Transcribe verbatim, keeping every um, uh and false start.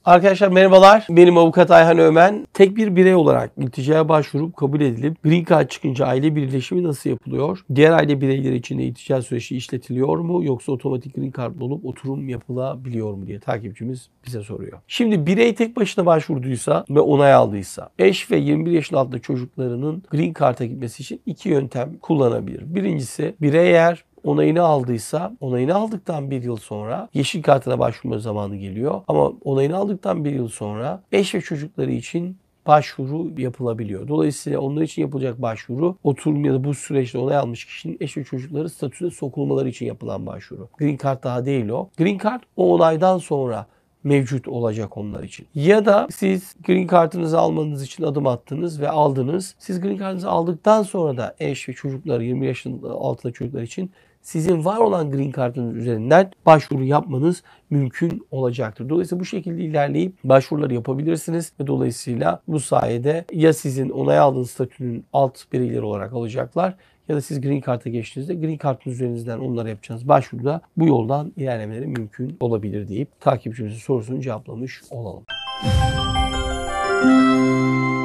Arkadaşlar merhabalar. Benim avukat Ayhan Ömen. Tek bir birey olarak ilticaya başvurup kabul edilip Green Card çıkınca aile birleşimi nasıl yapılıyor? Diğer aile bireyleri için de iltica süreci işletiliyor mu? Yoksa otomatik Green Card bulup oturum yapılabiliyor mu diye takipçimiz bize soruyor. Şimdi birey tek başına başvurduysa ve onay aldıysa eş ve yirmi bir yaşın altında çocuklarının Green Card'a gitmesi için iki yöntem kullanabilir. Birincisi birey eğer onayını aldıysa, onayını aldıktan bir yıl sonra yeşil kartına başvurma zamanı geliyor. Ama onayını aldıktan bir yıl sonra eş ve çocukları için başvuru yapılabiliyor. Dolayısıyla onlar için yapılacak başvuru oturum ya da bu süreçte onay almış kişinin eş ve çocukları statüsüne sokulmaları için yapılan başvuru. Green Card daha değil o. Green Card o onaydan sonra mevcut olacak onlar için. Ya da siz Green Card'ınızı almanız için adım attınız ve aldınız. Siz Green Card'ınızı aldıktan sonra da eş ve çocukları yirmi yaşın altında çocuklar için sizin var olan Green Card'ınız üzerinden başvuru yapmanız mümkün olacaktır. Dolayısıyla bu şekilde ilerleyip başvuruları yapabilirsiniz ve dolayısıyla bu sayede ya sizin onay aldığınız statünün alt bireyleri olarak alacaklar ya da siz Green Card'a geçtiğinizde Green Card'ın üzerinizden onlara yapacağınız başvuruda bu yoldan ilerlemeleri mümkün olabilir deyip takipçimizin sorusunu cevaplamış olalım.